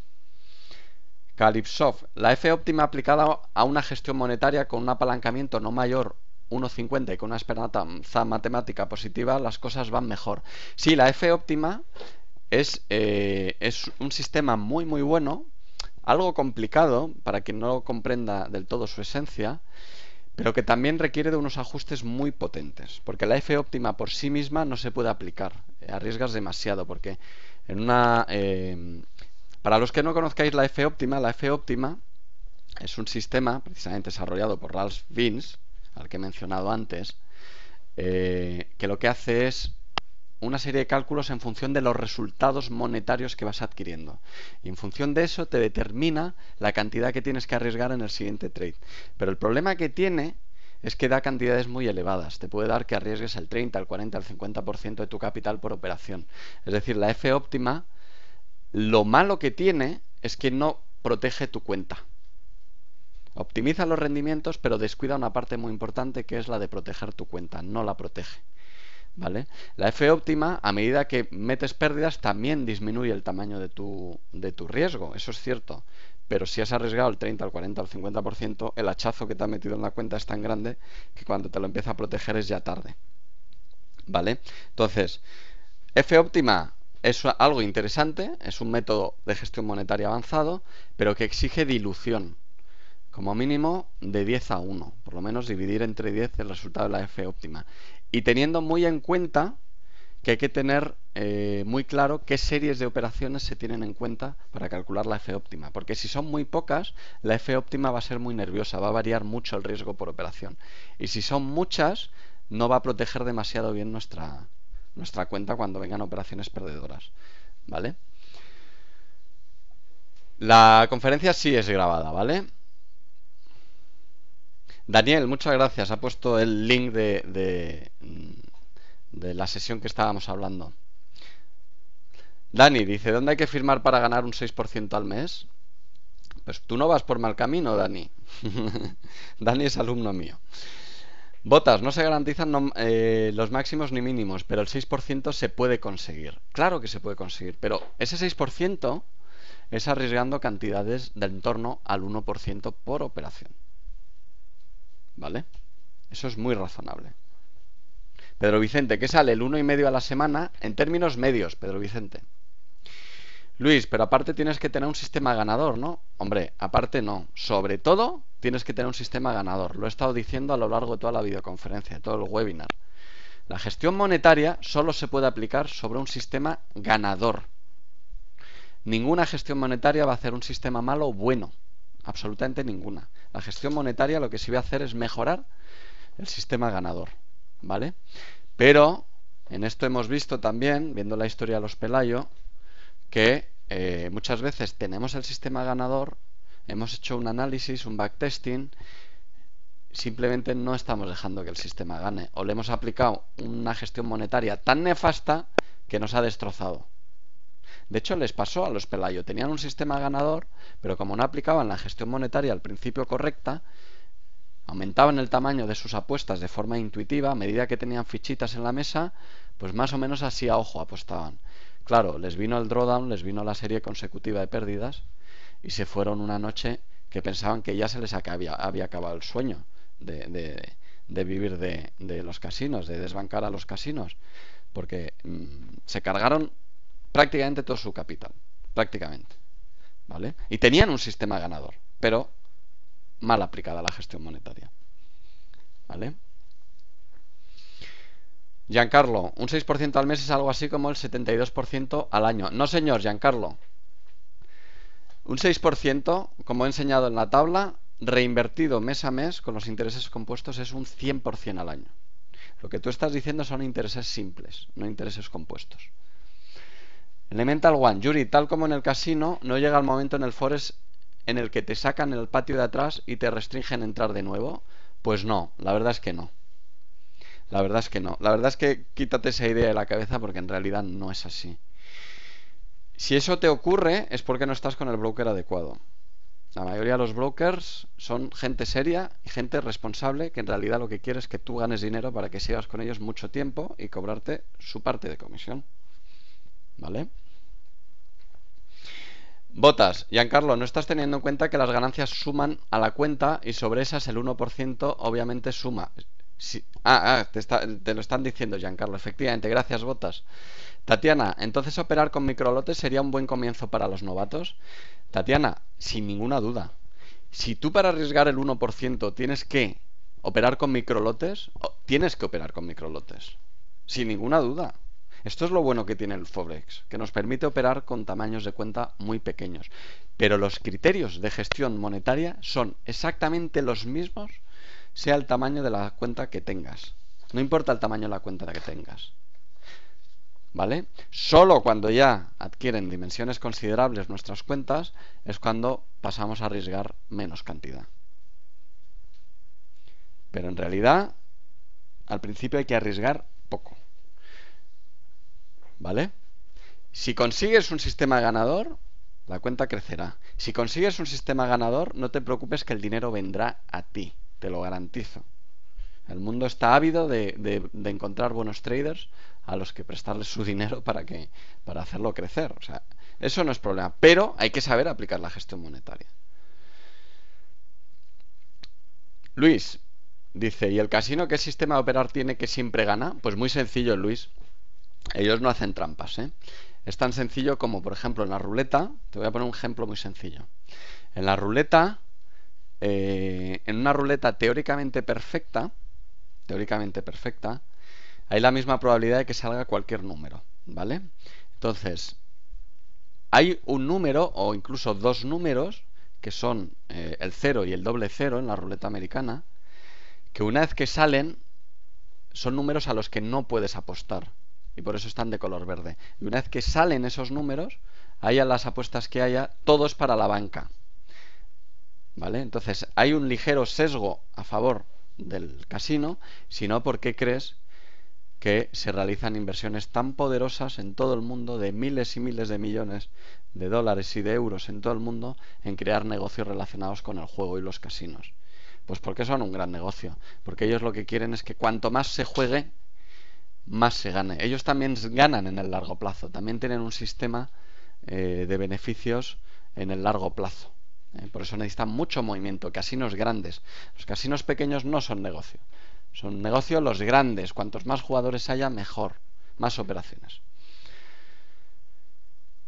Calypsoft, la F óptima aplicada a una gestión monetaria con un apalancamiento no mayor 1,50 y con una esperanza matemática positiva, las cosas van mejor. Sí, la F óptima es un sistema muy bueno, algo complicado para quien no comprenda del todo su esencia, pero que también requiere de unos ajustes muy potentes, porque la F óptima por sí misma no se puede aplicar, arriesgas demasiado, porque en una... para los que no conozcáis la F óptima es un sistema precisamente desarrollado por Ralph Vince, al que he mencionado antes, que lo que hace es una serie de cálculos en función de los resultados monetarios que vas adquiriendo. Y en función de eso te determina la cantidad que tienes que arriesgar en el siguiente trade. Pero el problema que tiene es que da cantidades muy elevadas. Te puede dar que arriesgues el 30, el 40, el 50% de tu capital por operación. Es decir, la F óptima, lo malo que tiene es que no protege tu cuenta. Optimiza los rendimientos, pero descuida una parte muy importante que es la de proteger tu cuenta. No la protege. ¿Vale? La F óptima, a medida que metes pérdidas, también disminuye el tamaño de tu riesgo, eso es cierto. Pero si has arriesgado el 30, el 40, el 50%, el hachazo que te ha metido en la cuenta es tan grande que cuando te lo empieza a proteger es ya tarde. ¿Vale? Entonces, F óptima es algo interesante, es un método de gestión monetaria avanzado, pero que exige dilución. Como mínimo de 10 a 1, por lo menos dividir entre 10 el resultado de la F óptima. Y teniendo muy en cuenta que hay que tener muy claro qué series de operaciones se tienen en cuenta para calcular la F óptima. Porque si son muy pocas, la F óptima va a ser muy nerviosa, va a variar mucho el riesgo por operación. Y si son muchas, no va a proteger demasiado bien nuestra cuenta cuando vengan operaciones perdedoras. ¿Vale? La conferencia sí es grabada, ¿vale? Daniel, muchas gracias. Ha puesto el link de la sesión que estábamos hablando. Dani dice, ¿dónde hay que firmar para ganar un 6% al mes? Pues tú no vas por mal camino, Dani. Dani es alumno mío. Botas, no se garantizan los máximos ni mínimos, pero el 6% se puede conseguir. Claro que se puede conseguir, pero ese 6% es arriesgando cantidades del entorno al 1% por operación. ¿Vale? Eso es muy razonable. Pedro Vicente, ¿qué sale? El 1,5 a la semana en términos medios, Pedro Vicente. Luis, pero aparte tienes que tener un sistema ganador, ¿no? Hombre, aparte no. Sobre todo tienes que tener un sistema ganador. Lo he estado diciendo a lo largo de toda la videoconferencia, de todo el webinar. La gestión monetaria solo se puede aplicar sobre un sistema ganador. Ninguna gestión monetaria va a hacer un sistema malo o bueno. Absolutamente ninguna. La gestión monetaria lo que sí va a hacer es mejorar el sistema ganador. ¿Vale? Pero en esto hemos visto también, viendo la historia de los Pelayo, que muchas veces tenemos el sistema ganador, hemos hecho un análisis, un backtesting, simplemente no estamos dejando que el sistema gane, o le hemos aplicado una gestión monetaria tan nefasta que nos ha destrozado. De hecho, les pasó a los Pelayo, tenían un sistema ganador, pero como no aplicaban la gestión monetaria al principio correcta, aumentaban el tamaño de sus apuestas de forma intuitiva, a medida que tenían fichitas en la mesa, pues más o menos así a ojo apostaban. Claro, les vino el drawdown, les vino la serie consecutiva de pérdidas y se fueron una noche que pensaban que ya se les había acabado el sueño de vivir de los casinos, de desbancar a los casinos, porque se cargaron prácticamente todo su capital, prácticamente, ¿vale? Y tenían un sistema ganador, pero mal aplicada la gestión monetaria, ¿vale? Giancarlo, un 6% al mes es algo así como el 72% al año. No, señor, Giancarlo. Un 6%, como he enseñado en la tabla, reinvertido mes a mes con los intereses compuestos es un 100% al año. Lo que tú estás diciendo son intereses simples, no intereses compuestos. Elemental One, Yuri, tal como en el casino, no llega el momento en el Forex en el que te sacan el patio de atrás y te restringen entrar de nuevo. Pues no, la verdad es que no. La verdad es que no. La verdad es que quítate esa idea de la cabeza porque en realidad no es así. Si eso te ocurre es porque no estás con el broker adecuado. La mayoría de los brokers son gente seria y gente responsable que en realidad lo que quiere es que tú ganes dinero para que sigas con ellos mucho tiempo y cobrarte su parte de comisión. ¿Vale? Botas, Giancarlo, no estás teniendo en cuenta que las ganancias suman a la cuenta y sobre esas el 1% obviamente suma. Sí. Te lo están diciendo, Giancarlo. Efectivamente, gracias, Botas. Tatiana, entonces operar con microlotes sería un buen comienzo para los novatos. Tatiana, sin ninguna duda. Si tú para arriesgar el 1% tienes que operar con microlotes, tienes que operar con microlotes. Sin ninguna duda. Esto es lo bueno que tiene el Forex, que nos permite operar con tamaños de cuenta muy pequeños. Pero los criterios de gestión monetaria son exactamente los mismos, sea el tamaño de la cuenta que tengas. No importa el tamaño de la cuenta que tengas. ¿Vale? Solo cuando ya adquieren dimensiones considerables nuestras cuentas es cuando pasamos a arriesgar menos cantidad. Pero en realidad, al principio hay que arriesgar poco. ¿Vale? Si consigues un sistema ganador, la cuenta crecerá. Si consigues un sistema ganador, no te preocupes que el dinero vendrá a ti, te lo garantizo. El mundo está ávido de encontrar buenos traders a los que prestarles su dinero para hacerlo crecer. O sea, eso no es problema, pero hay que saber aplicar la gestión monetaria. Luis dice, ¿y el casino qué sistema de operar tiene que siempre gana? Pues muy sencillo, Luis. Ellos no hacen trampas, ¿eh? Es tan sencillo como, por ejemplo, en la ruleta. Te voy a poner un ejemplo muy sencillo. En la ruleta, en una ruleta teóricamente perfecta, hay la misma probabilidad de que salga cualquier número, ¿vale? Entonces, hay un número o incluso dos números que son el 0 y el doble 0 en la ruleta americana, que una vez que salen son números a los que no puedes apostar y por eso están de color verde. Y una vez que salen esos números, haya las apuestas que haya, todo es para la banca, ¿vale? Entonces hay un ligero sesgo a favor del casino, sino ¿por qué crees que se realizan inversiones tan poderosas en todo el mundo de miles y miles de millones de dólares y de euros en todo el mundo en crear negocios relacionados con el juego y los casinos? Pues porque son un gran negocio, porque ellos lo que quieren es que cuanto más se juegue, más se gane. Ellos también ganan en el largo plazo, también tienen un sistema de beneficios en el largo plazo. Por eso necesitan mucho movimiento, casinos grandes. Los casinos pequeños no son negocio. Son negocio los grandes. Cuantos más jugadores haya, mejor. Más operaciones.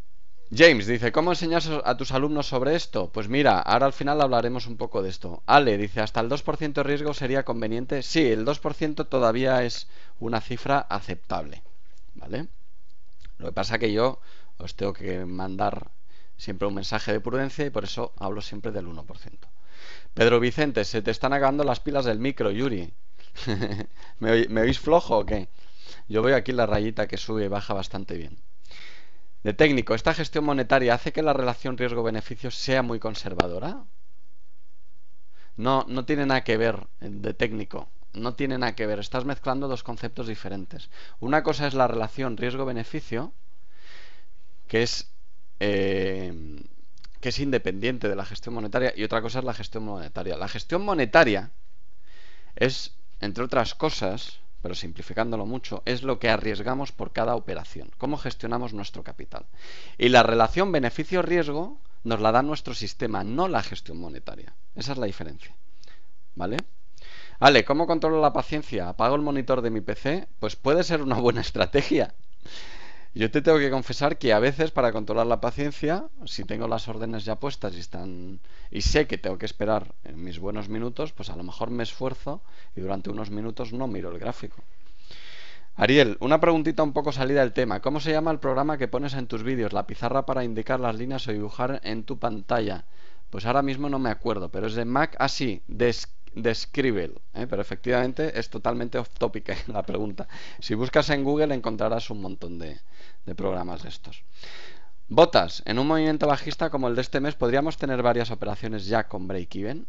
James dice, ¿cómo enseñas a tus alumnos sobre esto? Pues mira, ahora al final hablaremos un poco de esto. Ale dice, ¿hasta el 2% de riesgo sería conveniente? Sí, el 2% todavía es una cifra aceptable, ¿vale? Lo que pasa es que yo os tengo que mandar siempre un mensaje de prudencia y por eso hablo siempre del 1%. Pedro Vicente, se te están acabando las pilas del micro, Yuri. ¿Me oís flojo o qué? Yo veo aquí la rayita que sube y baja bastante bien. De técnico, ¿esta gestión monetaria hace que la relación riesgo-beneficio sea muy conservadora? No, no tiene nada que ver de técnico. No tiene nada que ver. Estás mezclando dos conceptos diferentes. Una cosa es la relación riesgo-beneficio, que es, eh, que es independiente de la gestión monetaria, y otra cosa es la gestión monetaria. La gestión monetaria es, entre otras cosas, pero simplificándolo mucho, es lo que arriesgamos por cada operación, cómo gestionamos nuestro capital. Y la relación beneficio-riesgo nos la da nuestro sistema, no la gestión monetaria. Esa es la diferencia. ¿Vale? Ale, ¿cómo controlo la paciencia? ¿Apago el monitor de mi PC? Pues puede ser una buena estrategia. Yo te tengo que confesar que a veces para controlar la paciencia, si tengo las órdenes ya puestas y sé que tengo que esperar en mis buenos minutos, pues a lo mejor me esfuerzo y durante unos minutos no miro el gráfico. Ariel, una preguntita un poco salida del tema. ¿Cómo se llama el programa que pones en tus vídeos? ¿La pizarra para indicar las líneas o dibujar en tu pantalla? Pues ahora mismo no me acuerdo, pero es de Mac. Ah, sí, de Scribble, pero efectivamente es totalmente off topic la pregunta. Si buscas en Google encontrarás un montón de programas de estos. Botas, en un movimiento bajista como el de este mes, ¿podríamos tener varias operaciones ya con break-even?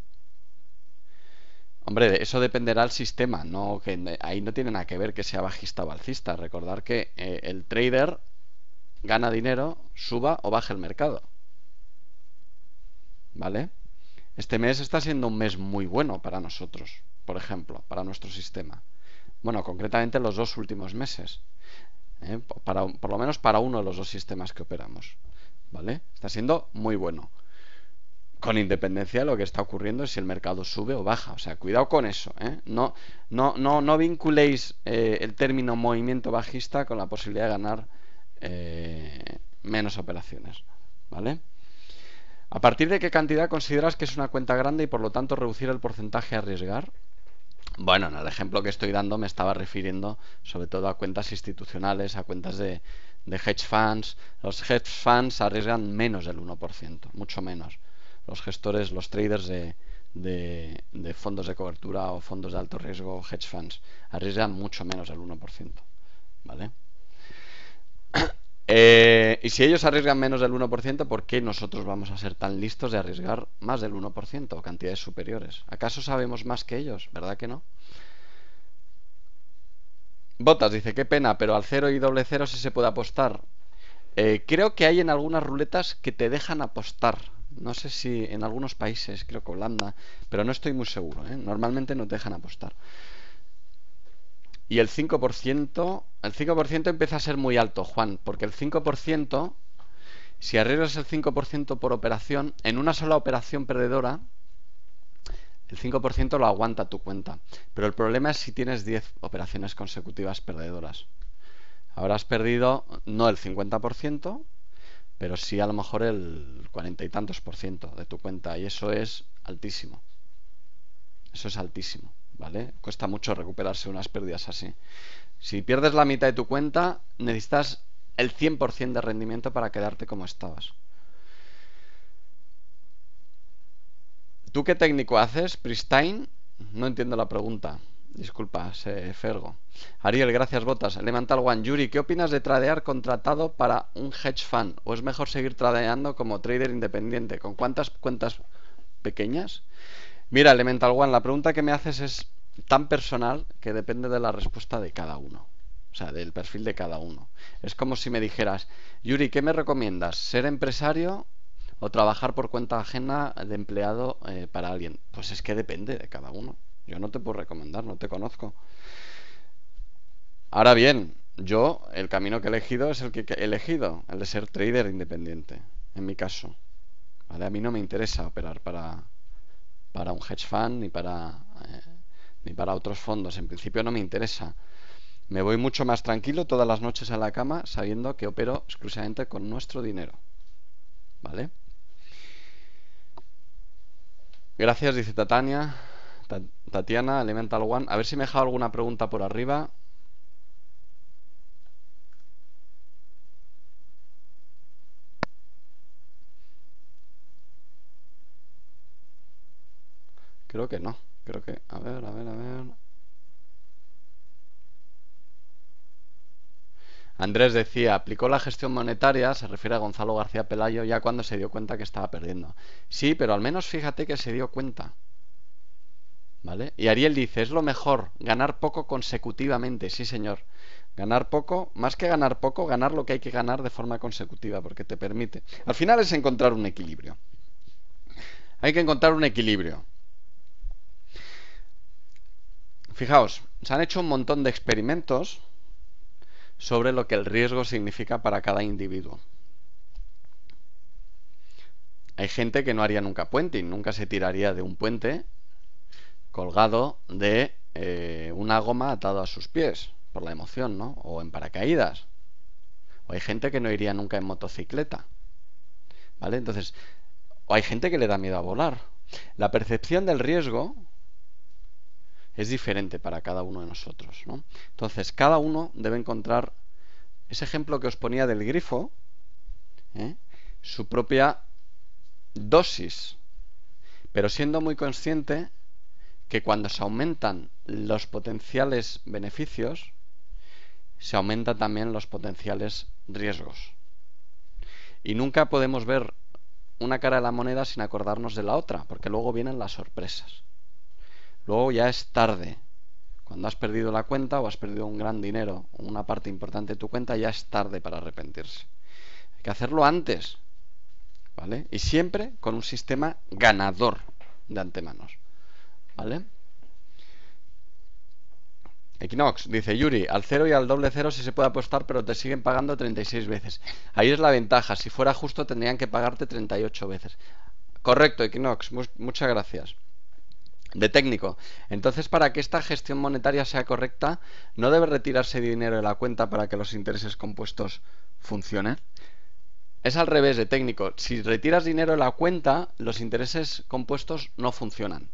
Hombre, eso dependerá del sistema, no que ahí no tiene nada que ver que sea bajista o alcista. Recordar que el trader gana dinero, suba o baje el mercado. ¿Vale? Este mes está siendo un mes muy bueno para nosotros, por ejemplo, para nuestro sistema. Bueno, concretamente los dos últimos meses. Por lo menos para uno de los dos sistemas que operamos. ¿Vale? Está siendo muy bueno. Con independencia de lo que está ocurriendo, si el mercado sube o baja. O sea, cuidado con eso. No vinculéis el término movimiento bajista con la posibilidad de ganar menos operaciones. ¿Vale? ¿A partir de qué cantidad consideras que es una cuenta grande y por lo tanto reducir el porcentaje a arriesgar? Bueno, en el ejemplo que estoy dando me estaba refiriendo sobre todo a cuentas institucionales, a cuentas de hedge funds. Los hedge funds arriesgan menos del 1%, mucho menos. Los gestores, los traders de fondos de cobertura o fondos de alto riesgo, hedge funds, arriesgan mucho menos del 1%. ¿Vale? Y si ellos arriesgan menos del 1%, ¿por qué nosotros vamos a ser tan listos de arriesgar más del 1% o cantidades superiores? ¿Acaso sabemos más que ellos? ¿Verdad que no? Botas dice, qué pena, pero al 0 y doble 0 sí se puede apostar. Creo que hay en algunas ruletas que te dejan apostar. No sé si en algunos países, creo que Holanda, pero no estoy muy seguro, ¿eh? Normalmente no te dejan apostar. Y el 5% empieza a ser muy alto, Juan, porque el 5%, si arriesgas el 5% por operación, en una sola operación perdedora, el 5% lo aguanta tu cuenta. Pero el problema es si tienes 10 operaciones consecutivas perdedoras. Habrás perdido no el 50%, pero sí a lo mejor el 40 y tantos por ciento de tu cuenta. Y eso es altísimo. Eso es altísimo, ¿vale? Cuesta mucho recuperarse unas pérdidas así. Si pierdes la mitad de tu cuenta, necesitas el 100% de rendimiento para quedarte como estabas. ¿Tú qué técnico haces? Pristine. No entiendo la pregunta. Disculpa, Fergo. Ariel, gracias, Botas. Elemental One. Yuri, ¿qué opinas de tradear contratado para un hedge fund? ¿O es mejor seguir tradeando como trader independiente? ¿Con cuántas cuentas pequeñas? Mira, Elemental One, la pregunta que me haces es tan personal que depende de la respuesta de cada uno. O sea, del perfil de cada uno. Es como si me dijeras, Yuri, ¿qué me recomiendas? ¿Ser empresario o trabajar por cuenta ajena de empleado para alguien? Pues es que depende de cada uno. Yo no te puedo recomendar, no te conozco. Ahora bien, yo el camino que he elegido es el que he elegido, el de ser trader independiente, en mi caso. ¿Vale? A mí no me interesa operar para un hedge fund ni para otros fondos. En principio no me interesa. Me voy mucho más tranquilo todas las noches a la cama sabiendo que opero exclusivamente con nuestro dinero. ¿Vale? Gracias, dice Tatiana, Elemental One. A ver si me he dejado alguna pregunta por arriba. Creo que no. Creo que... A ver, a ver, a ver. Andrés decía, aplicó la gestión monetaria, se refiere a Gonzalo García Pelayo, ya cuando se dio cuenta que estaba perdiendo. Sí, pero al menos fíjate que se dio cuenta. ¿Vale? Y Ariel dice, es lo mejor, ganar poco consecutivamente. Sí, señor. Ganar poco, más que ganar poco, ganar lo que hay que ganar de forma consecutiva, porque te permite. Al final es encontrar un equilibrio. Hay que encontrar un equilibrio. Fijaos, se han hecho un montón de experimentos sobre lo que el riesgo significa para cada individuo. Hay gente que no haría nunca puenting, nunca se tiraría de un puente colgado de una goma atado a sus pies, por la emoción, ¿no? O en paracaídas. O hay gente que no iría nunca en motocicleta. ¿Vale? Entonces, o hay gente que le da miedo a volar. La percepción del riesgo es diferente para cada uno de nosotros, ¿no? Entonces, cada uno debe encontrar ese ejemplo que os ponía del grifo, ¿eh? Su propia dosis, pero siendo muy consciente que cuando se aumentan los potenciales beneficios, se aumentan también los potenciales riesgos. Y nunca podemos ver una cara de la moneda sin acordarnos de la otra, porque luego vienen las sorpresas. Luego ya es tarde. Cuando has perdido la cuenta o has perdido un gran dinero o una parte importante de tu cuenta, ya es tarde para arrepentirse. Hay que hacerlo antes, ¿vale? Y siempre con un sistema ganador de antemano, ¿vale? Equinox, dice Yuri, al cero y al doble cero sí se puede apostar, pero te siguen pagando 36 veces. Ahí es la ventaja, si fuera justo tendrían que pagarte 38 veces. Correcto, Equinox, muchas gracias. De técnico. Entonces, para que esta gestión monetaria sea correcta, ¿no debe retirarse dinero de la cuenta para que los intereses compuestos funcionen? Es al revés de técnico. Si retiras dinero de la cuenta, los intereses compuestos no funcionan.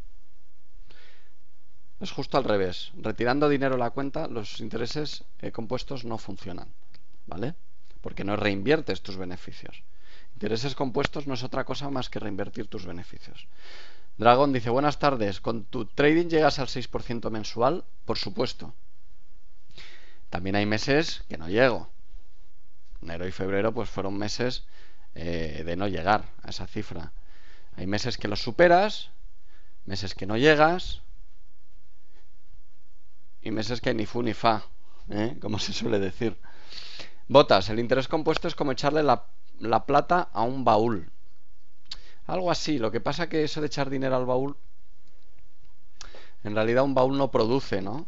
Es justo al revés. Retirando dinero de la cuenta, los intereses compuestos no funcionan. ¿Vale? Porque no reinviertes tus beneficios. Intereses compuestos no es otra cosa más que reinvertir tus beneficios. Dragón dice, buenas tardes, ¿con tu trading llegas al 6% mensual? Por supuesto. También hay meses que no llego. Enero y febrero pues fueron meses de no llegar a esa cifra. Hay meses que lo superas, meses que no llegas y meses que ni fu ni fa, como se suele decir. Botas, el interés compuesto es como echarle la plata a un baúl. Algo así, lo que pasa que eso de echar dinero al baúl, en realidad un baúl no produce, ¿no?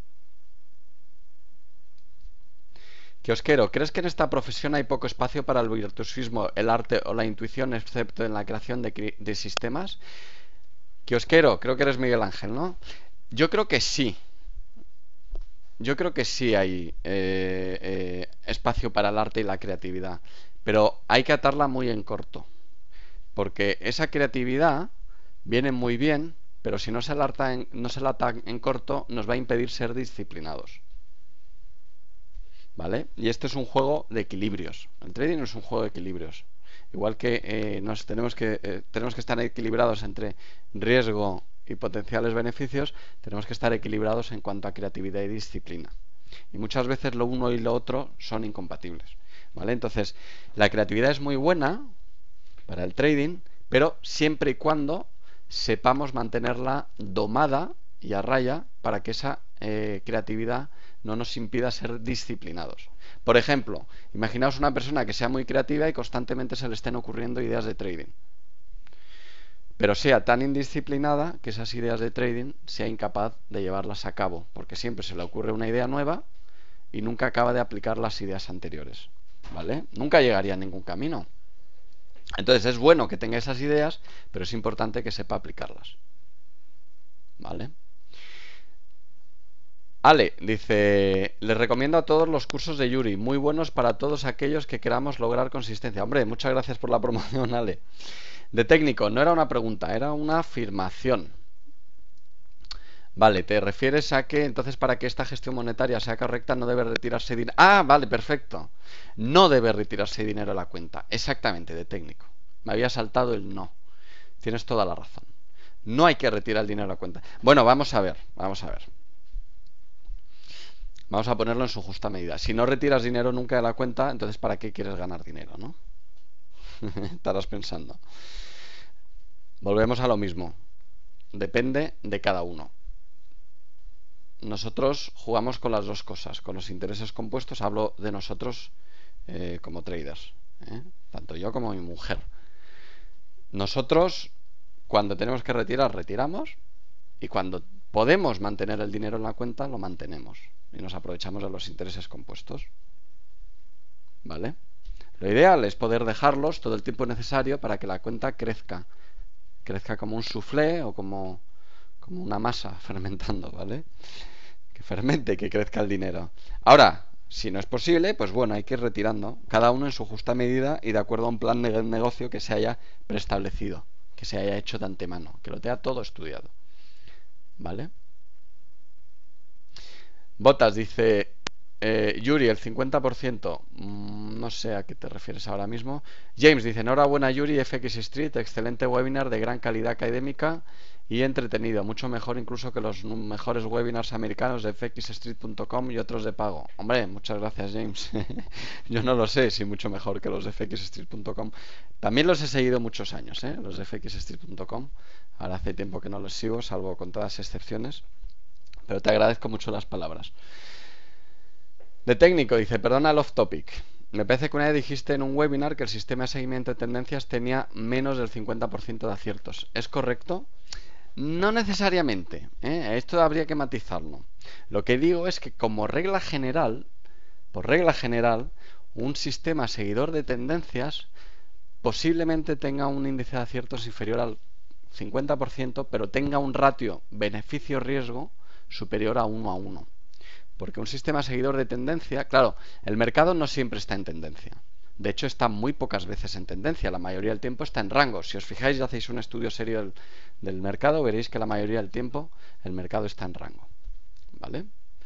Kiosquero, ¿crees que en esta profesión hay poco espacio para el virtuosismo, el arte o la intuición, excepto en la creación de sistemas? Kiosquero, creo que eres Miguel Ángel, ¿no? Yo creo que sí. Yo creo que sí hay espacio para el arte y la creatividad, pero hay que atarla muy en corto, porque esa creatividad viene muy bien, pero si no se la ata en corto, nos va a impedir ser disciplinados. ¿Vale? Y este es un juego de equilibrios. El trading es un juego de equilibrios. Igual que tenemos que estar equilibrados entre riesgo y potenciales beneficios, tenemos que estar equilibrados en cuanto a creatividad y disciplina. Y muchas veces lo uno y lo otro son incompatibles. ¿Vale? Entonces, la creatividad es muy buena para el trading, pero siempre y cuando sepamos mantenerla domada y a raya para que esa creatividad no nos impida ser disciplinados. Por ejemplo, imaginaos una persona que sea muy creativa y constantemente se le estén ocurriendo ideas de trading, pero sea tan indisciplinada que esas ideas de trading sea incapaz de llevarlas a cabo, porque siempre se le ocurre una idea nueva y nunca acaba de aplicar las ideas anteriores, ¿vale? Nunca llegaría a ningún camino. Entonces es bueno que tenga esas ideas, pero es importante que sepa aplicarlas, ¿vale? Ale dice, les recomiendo a todos los cursos de Yuri, muy buenos para todos aquellos que queramos lograr consistencia. Hombre, muchas gracias por la promoción, Ale. De técnico, no era una pregunta, era una afirmación. Vale, te refieres a que entonces para que esta gestión monetaria sea correcta no debe retirarse dinero. Ah, vale, perfecto. No debe retirarse dinero de la cuenta. Exactamente, de técnico. Me había saltado el no. Tienes toda la razón. No hay que retirar el dinero de la cuenta. Bueno, vamos a ver, vamos a ver. Vamos a ponerlo en su justa medida. Si no retiras dinero nunca de la cuenta, entonces ¿para qué quieres ganar dinero, no? Estarás pensando. Volvemos a lo mismo. Depende de cada uno. Nosotros jugamos con las dos cosas. Con los intereses compuestos, hablo de nosotros como traders. Tanto yo como mi mujer. Nosotros, cuando tenemos que retirar, retiramos. Y cuando podemos mantener el dinero en la cuenta, lo mantenemos. Y nos aprovechamos de los intereses compuestos. ¿Vale? Lo ideal es poder dejarlos todo el tiempo necesario para que la cuenta crezca. Crezca como un soufflé o como una masa fermentando, ¿vale? Que fermente, que crezca el dinero. Ahora, si no es posible, pues bueno, hay que ir retirando. Cada uno en su justa medida y de acuerdo a un plan de negocio que se haya preestablecido, que se haya hecho de antemano, que lo tenga todo estudiado. ¿Vale? Botas dice, Yuri, el 50%, no sé a qué te refieres ahora mismo. James dice, enhorabuena Yuri, FX Street, excelente webinar de gran calidad académica y entretenido, mucho mejor incluso que los mejores webinars americanos de fxstreet.com y otros de pago. Hombre, muchas gracias James. Yo no lo sé si mucho mejor que los de fxstreet.com. También los he seguido muchos años, los de fxstreet.com. Ahora hace tiempo que no los sigo, salvo con todas excepciones. Pero te agradezco mucho las palabras. De técnico, dice, perdona el off topic. Me parece que una vez dijiste en un webinar que el sistema de seguimiento de tendencias tenía menos del 50% de aciertos. ¿Es correcto? No necesariamente. Esto habría que matizarlo. Lo que digo es que como regla general, por regla general, un sistema seguidor de tendencias posiblemente tenga un índice de aciertos inferior al 50%, pero tenga un ratio beneficio-riesgo superior a 1 a 1. Porque un sistema seguidor de tendencia, claro, el mercado no siempre está en tendencia. De hecho, está muy pocas veces en tendencia. La mayoría del tiempo está en rango. Si os fijáis y hacéis un estudio serio del mercado, veréis que la mayoría del tiempo el mercado está en rango. ¿Vale?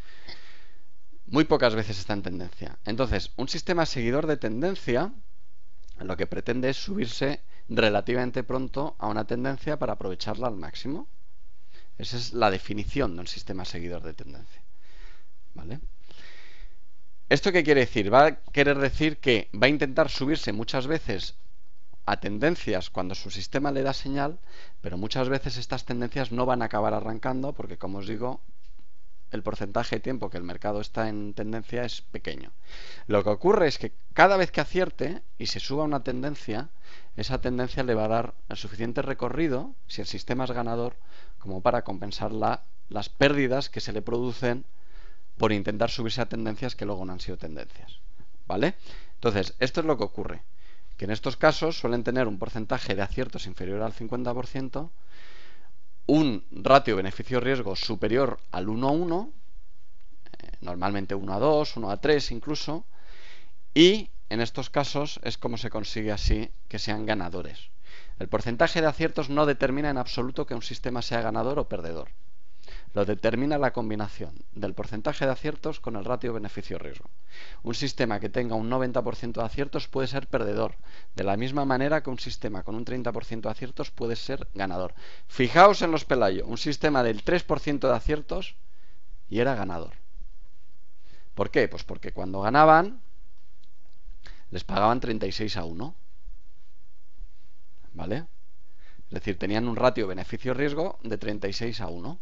Muy pocas veces está en tendencia. Entonces, un sistema seguidor de tendencia lo que pretende es subirse relativamente pronto a una tendencia para aprovecharla al máximo. Esa es la definición de un sistema seguidor de tendencia. ¿Vale? ¿Esto qué quiere decir? Va a querer decir que va a intentar subirse muchas veces a tendencias cuando su sistema le da señal, pero muchas veces estas tendencias no van a acabar arrancando porque, como os digo, el porcentaje de tiempo que el mercado está en tendencia es pequeño. Lo que ocurre es que cada vez que acierte y se suba una tendencia, esa tendencia le va a dar el suficiente recorrido, si el sistema es ganador, como para compensar las pérdidas que se le producen por intentar subirse a tendencias que luego no han sido tendencias. ¿Vale? Entonces, esto es lo que ocurre, que en estos casos suelen tener un porcentaje de aciertos inferior al 50%, un ratio beneficio-riesgo superior al 1 a 1, normalmente 1 a 2, 1 a 3 incluso, y en estos casos es como se consigue así que sean ganadores. El porcentaje de aciertos no determina en absoluto que un sistema sea ganador o perdedor. Lo determina la combinación del porcentaje de aciertos con el ratio beneficio-riesgo. Un sistema que tenga un 90% de aciertos puede ser perdedor, de la misma manera que un sistema con un 30% de aciertos puede ser ganador. Fijaos en los Pelayo, un sistema del 3% de aciertos y era ganador. ¿Por qué? Pues porque cuando ganaban les pagaban 36 a 1. ¿Vale? Es decir, tenían un ratio beneficio-riesgo de 36 a 1.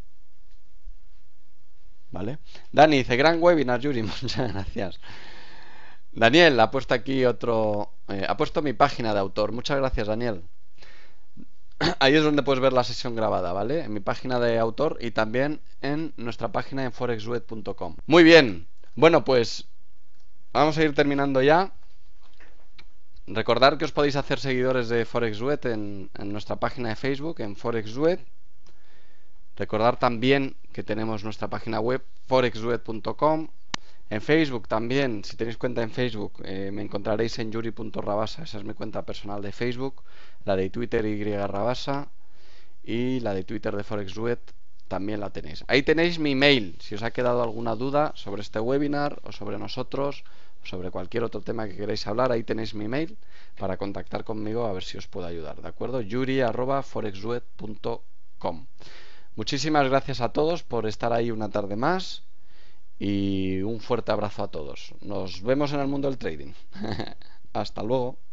¿Vale? Dani dice, gran webinar, Yuri, muchas gracias. Daniel ha puesto aquí otro... ha puesto mi página de autor. Muchas gracias, Daniel. Ahí es donde puedes ver la sesión grabada, ¿vale? En mi página de autor y también en nuestra página en forexweb.com. Muy bien. Bueno, pues vamos a ir terminando ya. Recordad que os podéis hacer seguidores de ForexWeb en nuestra página de Facebook, en ForexWeb. Recordar también que tenemos nuestra página web forexduet.com. En Facebook también, si tenéis cuenta en Facebook, me encontraréis en yuri.rabasa, esa es mi cuenta personal de Facebook, la de Twitter yrabasa y la de Twitter de ForexDuet también la tenéis. Ahí tenéis mi email, si os ha quedado alguna duda sobre este webinar o sobre nosotros, o sobre cualquier otro tema que queráis hablar, ahí tenéis mi email para contactar conmigo a ver si os puedo ayudar, ¿de acuerdo? yuri@forexduet.com. Muchísimas gracias a todos por estar ahí una tarde más y un fuerte abrazo a todos. Nos vemos en el mundo del trading. Hasta luego.